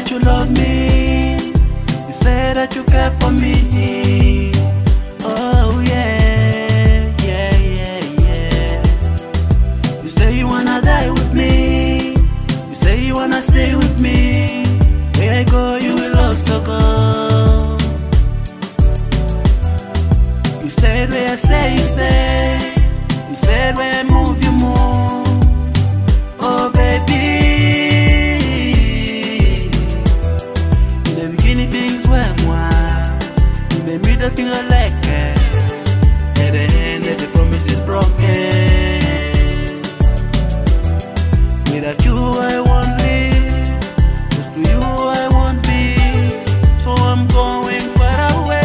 that you love me. You say that you care for me. Oh yeah, yeah, yeah, yeah. You say you wanna die with me. You say you wanna stay with me. Where I go, you will also go. You said where I stay, you stay. You said where I move, you move. Oh baby, in the beginning things were moi. In the middle things are like at the end the promise is broken. Without you I won't live, cause to you I won't be. So I'm going far away.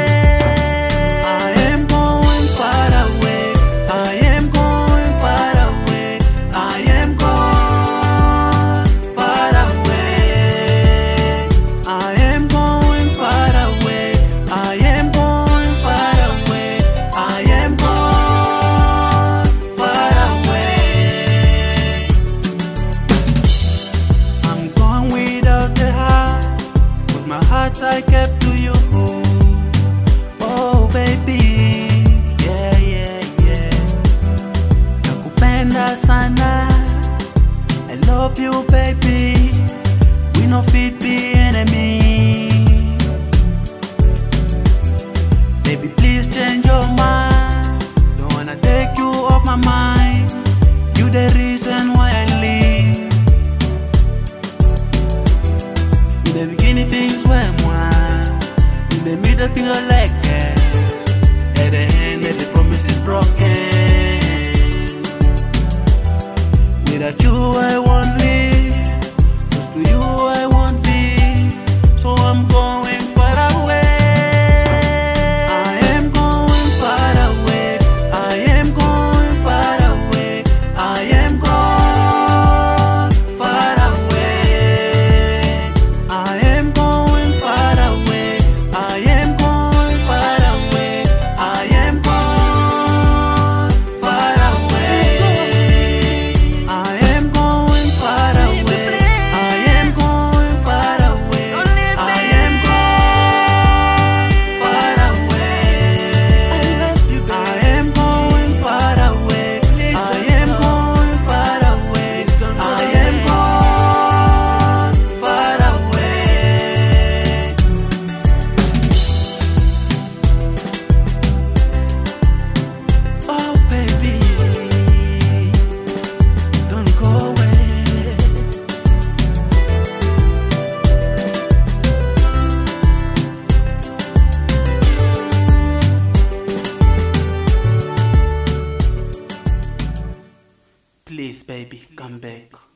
I am going far away. I am going far away. I am going far away. I am going far away. I am going far away. I am going far away. I'm going without the heart, but my heart I kept to you. Oh baby, yeah, yeah, yeah. Nakupenda sana, I love you baby. We no fit be enemy. Baby please change your mind. Don't wanna take you off my mind. You the reason why I live. In the beginning things were moi. In the middle things are like that. At the end the promise is broken. Without you I won't live, cause to you I won't be. So I'm going far away. I am going far away. I am going far away. I am going far away. I am going far away. I am going far away. I am going far away. I am going far away. I am going far away. I am going far away. I love you, baby. I am going far away. I am going far away. I am going far away. Oh baby, don't go away. Please baby, come back.